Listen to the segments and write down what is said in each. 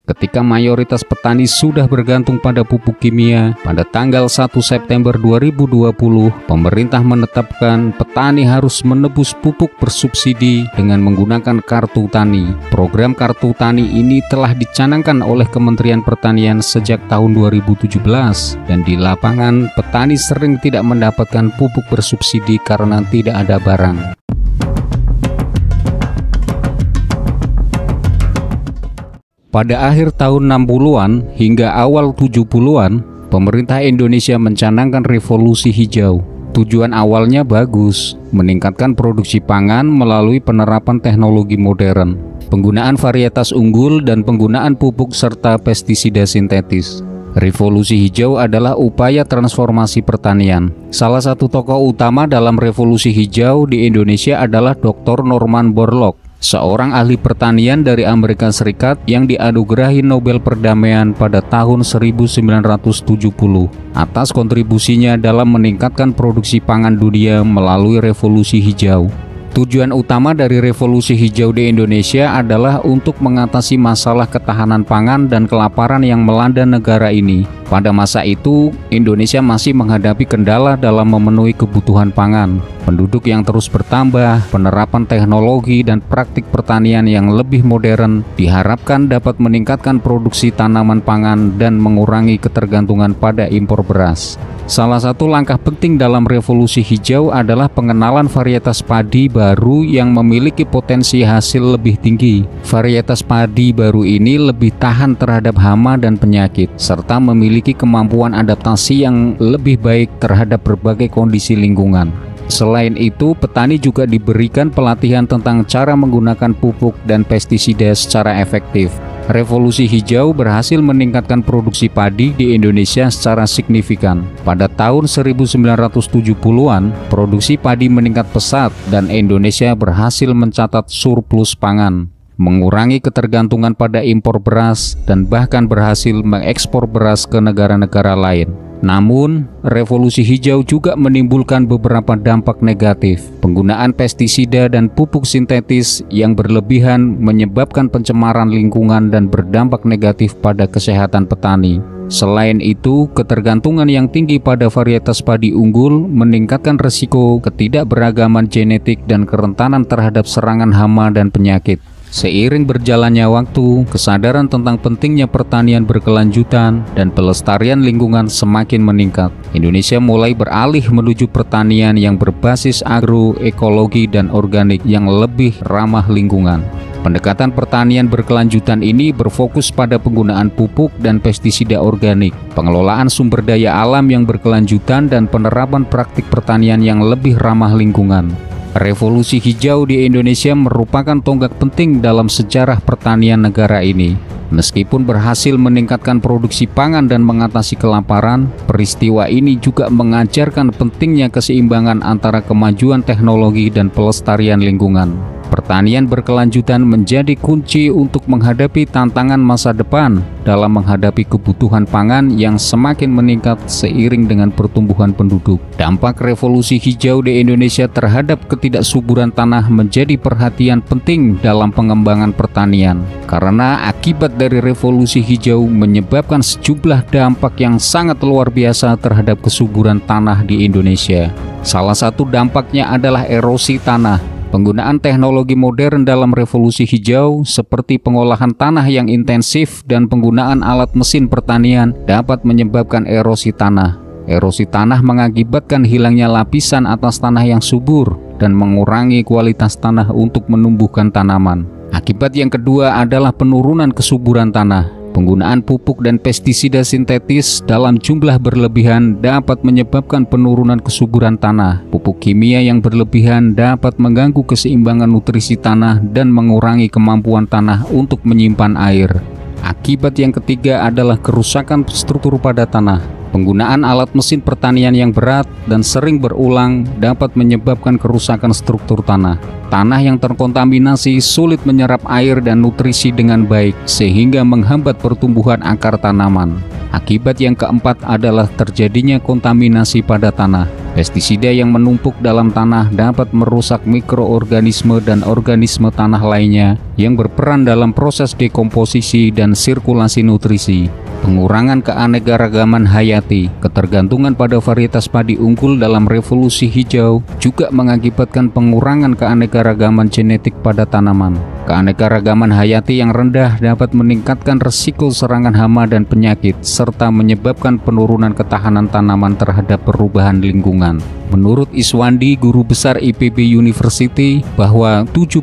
Ketika mayoritas petani sudah bergantung pada pupuk kimia, pada tanggal 1 September 2020, pemerintah menetapkan petani harus menebus pupuk bersubsidi dengan menggunakan kartu tani. Program kartu tani ini telah dicanangkan oleh Kementerian Pertanian sejak tahun 2017, dan di lapangan petani sering tidak mendapatkan pupuk bersubsidi karena tidak ada barang. Pada akhir tahun 60-an hingga awal 70-an, pemerintah Indonesia mencanangkan revolusi hijau. Tujuan awalnya bagus, meningkatkan produksi pangan melalui penerapan teknologi modern, penggunaan varietas unggul dan penggunaan pupuk serta pestisida sintetis. Revolusi hijau adalah upaya transformasi pertanian. Salah satu tokoh utama dalam revolusi hijau di Indonesia adalah Dr. Norman Borlaug, seorang ahli pertanian dari Amerika Serikat yang dianugerahi Nobel Perdamaian pada tahun 1970 atas kontribusinya dalam meningkatkan produksi pangan dunia melalui revolusi hijau. Tujuan utama dari revolusi hijau di Indonesia adalah untuk mengatasi masalah ketahanan pangan dan kelaparan yang melanda negara ini. Pada masa itu, Indonesia masih menghadapi kendala dalam memenuhi kebutuhan pangan. Penduduk yang terus bertambah, penerapan teknologi dan praktik pertanian yang lebih modern diharapkan dapat meningkatkan produksi tanaman pangan dan mengurangi ketergantungan pada impor beras. Salah satu langkah penting dalam revolusi hijau adalah pengenalan varietas padi baru yang memiliki potensi hasil lebih tinggi. Varietas padi baru ini lebih tahan terhadap hama dan penyakit, serta memiliki kemampuan adaptasi yang lebih baik terhadap berbagai kondisi lingkungan. Selain itu, petani juga diberikan pelatihan tentang cara menggunakan pupuk dan pestisida secara efektif. Revolusi hijau berhasil meningkatkan produksi padi di Indonesia secara signifikan. Pada tahun 1970-an, produksi padi meningkat pesat dan Indonesia berhasil mencatat surplus pangan, mengurangi ketergantungan pada impor beras, dan bahkan berhasil mengekspor beras ke negara-negara lain. Namun, revolusi hijau juga menimbulkan beberapa dampak negatif. Penggunaan pestisida dan pupuk sintetis yang berlebihan menyebabkan pencemaran lingkungan dan berdampak negatif pada kesehatan petani. Selain itu, ketergantungan yang tinggi pada varietas padi unggul meningkatkan risiko ketidakberagaman genetik dan kerentanan terhadap serangan hama dan penyakit. Seiring berjalannya waktu, kesadaran tentang pentingnya pertanian berkelanjutan dan pelestarian lingkungan semakin meningkat. Indonesia mulai beralih menuju pertanian yang berbasis agroekologi dan organik yang lebih ramah lingkungan. Pendekatan pertanian berkelanjutan ini berfokus pada penggunaan pupuk dan pestisida organik, pengelolaan sumber daya alam yang berkelanjutan, dan penerapan praktik pertanian yang lebih ramah lingkungan. Revolusi hijau di Indonesia merupakan tonggak penting dalam sejarah pertanian negara ini. Meskipun berhasil meningkatkan produksi pangan dan mengatasi kelaparan, peristiwa ini juga mengajarkan pentingnya keseimbangan antara kemajuan teknologi dan pelestarian lingkungan. Pertanian berkelanjutan menjadi kunci untuk menghadapi tantangan masa depan dalam menghadapi kebutuhan pangan yang semakin meningkat seiring dengan pertumbuhan penduduk. Dampak revolusi hijau di Indonesia terhadap ketidaksuburan tanah menjadi perhatian penting dalam pengembangan pertanian, karena akibat dari revolusi hijau menyebabkan sejumlah dampak yang sangat luar biasa terhadap kesuburan tanah di Indonesia. Salah satu dampaknya adalah erosi tanah. Penggunaan teknologi modern dalam revolusi hijau seperti pengolahan tanah yang intensif dan penggunaan alat mesin pertanian dapat menyebabkan erosi tanah. Erosi tanah mengakibatkan hilangnya lapisan atas tanah yang subur dan mengurangi kualitas tanah untuk menumbuhkan tanaman. Akibat yang kedua adalah penurunan kesuburan tanah. Penggunaan pupuk dan pestisida sintetis dalam jumlah berlebihan dapat menyebabkan penurunan kesuburan tanah. Pupuk kimia yang berlebihan dapat mengganggu keseimbangan nutrisi tanah dan mengurangi kemampuan tanah untuk menyimpan air. Akibat yang ketiga adalah kerusakan struktur pada tanah. Penggunaan alat mesin pertanian yang berat dan sering berulang dapat menyebabkan kerusakan struktur tanah. Tanah yang terkontaminasi sulit menyerap air dan nutrisi dengan baik, sehingga menghambat pertumbuhan akar tanaman. Akibat yang keempat adalah terjadinya kontaminasi pada tanah. Pestisida yang menumpuk dalam tanah dapat merusak mikroorganisme dan organisme tanah lainnya yang berperan dalam proses dekomposisi dan sirkulasi nutrisi. Pengurangan keanekaragaman hayati, ketergantungan pada varietas padi unggul dalam revolusi hijau juga mengakibatkan pengurangan keanekaragaman genetik pada tanaman. Keanekaragaman hayati yang rendah dapat meningkatkan risiko serangan hama dan penyakit, serta menyebabkan penurunan ketahanan tanaman terhadap perubahan lingkungan. Menurut Iswandi, guru besar IPB University, bahwa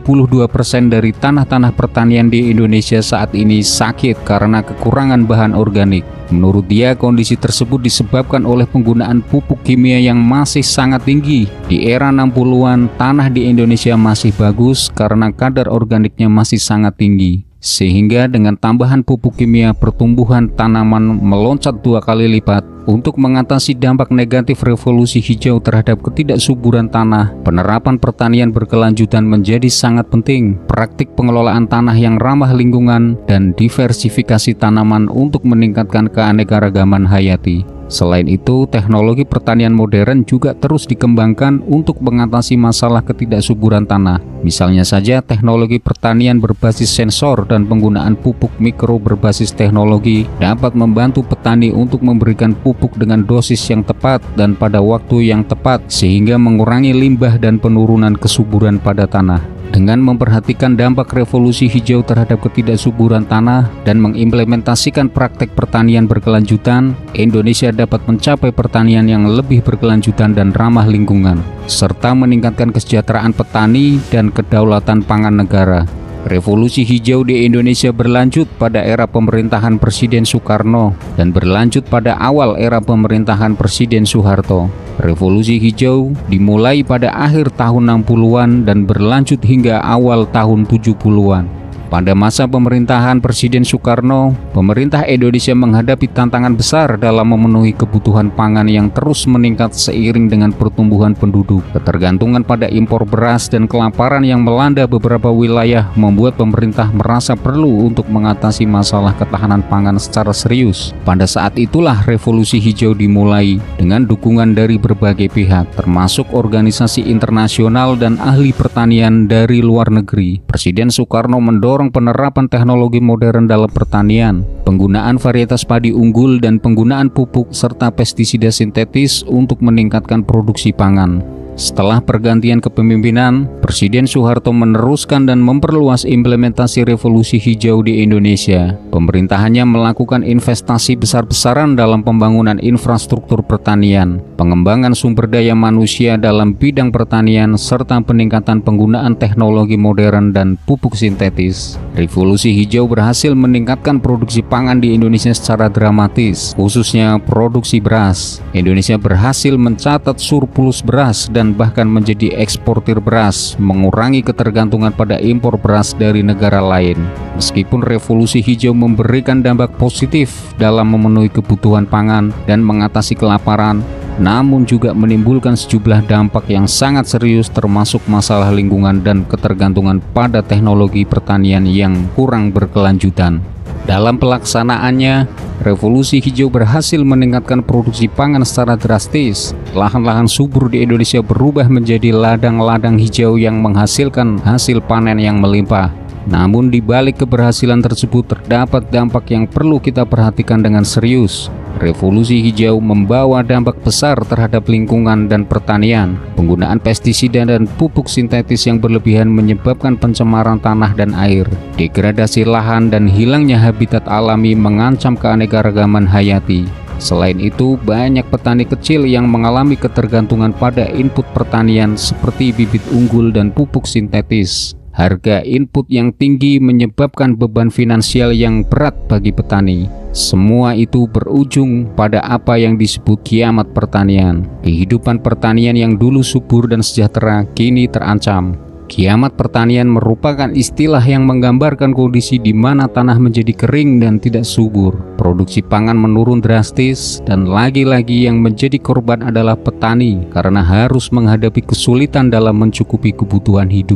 72% dari tanah-tanah pertanian di Indonesia saat ini sakit karena kekurangan bahan organik. Menurut dia, kondisi tersebut disebabkan oleh penggunaan pupuk kimia yang masih sangat tinggi. Di era 60-an, tanah di Indonesia masih bagus karena kadar organiknya masih sangat tinggi. Sehingga dengan tambahan pupuk kimia, pertumbuhan tanaman meloncat 2 kali lipat. Untuk mengatasi dampak negatif revolusi hijau terhadap ketidaksuburan tanah, penerapan pertanian berkelanjutan menjadi sangat penting. Praktik pengelolaan tanah yang ramah lingkungan dan diversifikasi tanaman untuk meningkatkan keanekaragaman hayati. Selain itu, teknologi pertanian modern juga terus dikembangkan untuk mengatasi masalah ketidaksuburan tanah. Misalnya saja teknologi pertanian berbasis sensor dan penggunaan pupuk mikro berbasis teknologi dapat membantu petani untuk memberikan pupuk dengan dosis yang tepat dan pada waktu yang tepat sehingga mengurangi limbah dan penurunan kesuburan pada tanah. Dengan memperhatikan dampak revolusi hijau terhadap ketidaksuburan tanah dan mengimplementasikan praktek pertanian berkelanjutan, Indonesia dapat mencapai pertanian yang lebih berkelanjutan dan ramah lingkungan, serta meningkatkan kesejahteraan petani dan kedaulatan pangan negara. Revolusi hijau di Indonesia berlanjut pada era pemerintahan Presiden Soekarno dan berlanjut pada awal era pemerintahan Presiden Soeharto. Revolusi hijau dimulai pada akhir tahun 60-an dan berlanjut hingga awal tahun 70-an. Pada masa pemerintahan Presiden Soekarno, pemerintah Indonesia menghadapi tantangan besar dalam memenuhi kebutuhan pangan yang terus meningkat seiring dengan pertumbuhan penduduk. Ketergantungan pada impor beras dan kelaparan yang melanda beberapa wilayah membuat pemerintah merasa perlu untuk mengatasi masalah ketahanan pangan secara serius. Pada saat itulah revolusi hijau dimulai dengan dukungan dari berbagai pihak, termasuk organisasi internasional dan ahli pertanian dari luar negeri. Presiden Soekarno mendorong penerapan teknologi modern dalam pertanian, penggunaan varietas padi unggul dan penggunaan pupuk serta pestisida sintetis untuk meningkatkan produksi pangan. Setelah pergantian kepemimpinan, Presiden Soeharto meneruskan dan memperluas implementasi revolusi hijau di Indonesia. Pemerintahannya melakukan investasi besar-besaran dalam pembangunan infrastruktur pertanian, pengembangan sumber daya manusia dalam bidang pertanian, serta peningkatan penggunaan teknologi modern dan pupuk sintetis. Revolusi hijau berhasil meningkatkan produksi pangan di Indonesia secara dramatis, khususnya produksi beras. Indonesia berhasil mencatat surplus beras dan bahkan menjadi eksportir beras, mengurangi ketergantungan pada impor beras dari negara lain. Meskipun revolusi hijau memberikan dampak positif dalam memenuhi kebutuhan pangan dan mengatasi kelaparan, namun juga menimbulkan sejumlah dampak yang sangat serius termasuk masalah lingkungan dan ketergantungan pada teknologi pertanian yang kurang berkelanjutan. Dalam pelaksanaannya, revolusi hijau berhasil meningkatkan produksi pangan secara drastis. Lahan-lahan subur di Indonesia berubah menjadi ladang-ladang hijau yang menghasilkan hasil panen yang melimpah. Namun di balik keberhasilan tersebut terdapat dampak yang perlu kita perhatikan dengan serius. Revolusi hijau membawa dampak besar terhadap lingkungan dan pertanian. Penggunaan pestisida dan pupuk sintetis yang berlebihan menyebabkan pencemaran tanah dan air. Degradasi lahan dan hilangnya habitat alami mengancam keanekaragaman hayati. Selain itu, banyak petani kecil yang mengalami ketergantungan pada input pertanian seperti bibit unggul dan pupuk sintetis. Harga input yang tinggi menyebabkan beban finansial yang berat bagi petani. Semua itu berujung pada apa yang disebut kiamat pertanian. Kehidupan pertanian yang dulu subur dan sejahtera kini terancam. Kiamat pertanian merupakan istilah yang menggambarkan kondisi di mana tanah menjadi kering dan tidak subur. Produksi pangan menurun drastis dan lagi-lagi yang menjadi korban adalah petani karena harus menghadapi kesulitan dalam mencukupi kebutuhan hidupnya.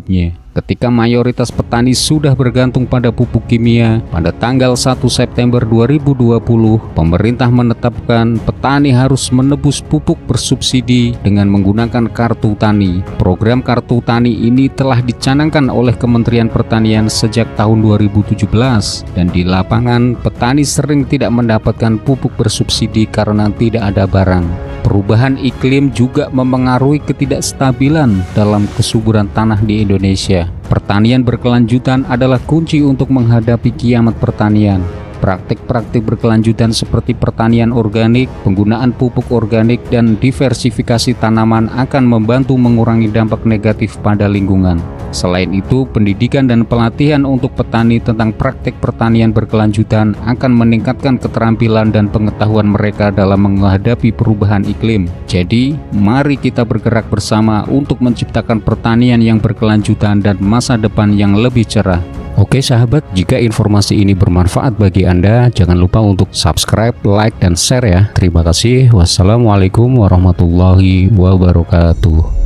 Ketika mayoritas petani sudah bergantung pada pupuk kimia, pada tanggal 1 September 2020, pemerintah menetapkan petani harus menebus pupuk bersubsidi dengan menggunakan kartu tani. Program kartu tani ini telah dicanangkan oleh Kementerian Pertanian sejak tahun 2017, dan di lapangan petani sering tidak mendapatkan pupuk bersubsidi karena tidak ada barang. Perubahan iklim juga memengaruhi ketidakstabilan dalam kesuburan tanah di Indonesia. Pertanian berkelanjutan adalah kunci untuk menghadapi kiamat pertanian. Praktik-praktik berkelanjutan seperti pertanian organik, penggunaan pupuk organik, dan diversifikasi tanaman akan membantu mengurangi dampak negatif pada lingkungan. Selain itu, pendidikan dan pelatihan untuk petani tentang praktik pertanian berkelanjutan akan meningkatkan keterampilan dan pengetahuan mereka dalam menghadapi perubahan iklim. Jadi, mari kita bergerak bersama untuk menciptakan pertanian yang berkelanjutan dan masa depan yang lebih cerah. Oke sahabat, jika informasi ini bermanfaat bagi Anda, jangan lupa untuk subscribe, like, dan share ya. Terima kasih. Wassalamualaikum warahmatullahi wabarakatuh.